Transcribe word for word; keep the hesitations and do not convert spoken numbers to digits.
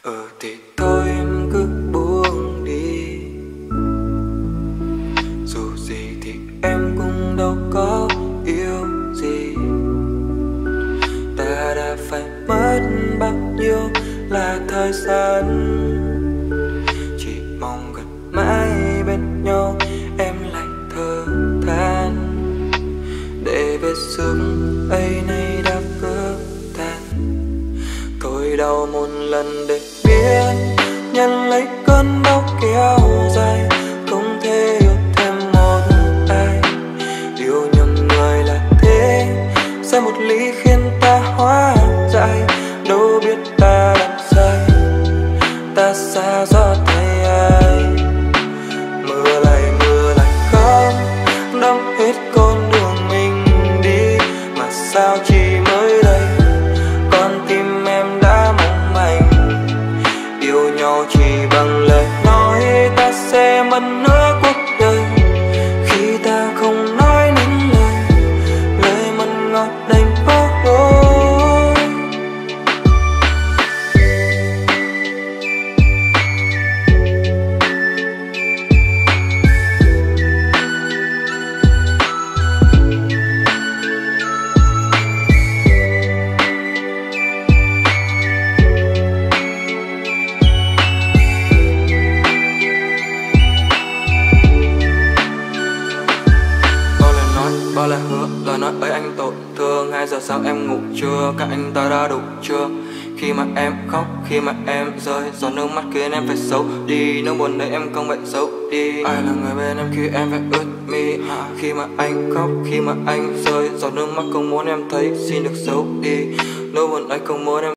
Ờ thì thôi em cứ buông đi, dù gì thì em cũng đâu có yêu gì. Ta đã phải mất bao nhiêu là thời gian, chỉ mong gần mãi bên nhau em lại thở than, để vết sương ấy nay đã vỡ tan. Tôi đau một lần để biết nhận lấy cơn đau kéo dài, không thể yêu thêm một ai. Yêu nhầm người là thế, sẽ một lý khiến ta hóa dại. Đâu biết ta đã sai, ta xa do tay ai. Mưa lại mưa lại khóc, đắm hết con đường mình đi. Mà sao chỉ mới đây con tim em đã mong manh. Yêu nhau chỉ bằng lời nói, ta sẽ mất nửa cuộc đời khi ta không nói nên lời. Lời mặn ngọt đành vỡ đôi. Bao lời hứa, lời nói ấy anh tổn thương. Hai giờ sáng em ngủ chưa, các anh ta đã đủ chưa? Khi mà em khóc, khi mà em rơi, giọt nước mắt khiến em phải xấu đi. Nỗi buồn đấy em không phải giấu đi. Ai là người bên em khi em phải ướt mi? Khi mà anh khóc, khi mà anh rơi, giọt nước mắt không muốn em thấy, xin được giấu đi. Nỗi buồn ấy không muốn em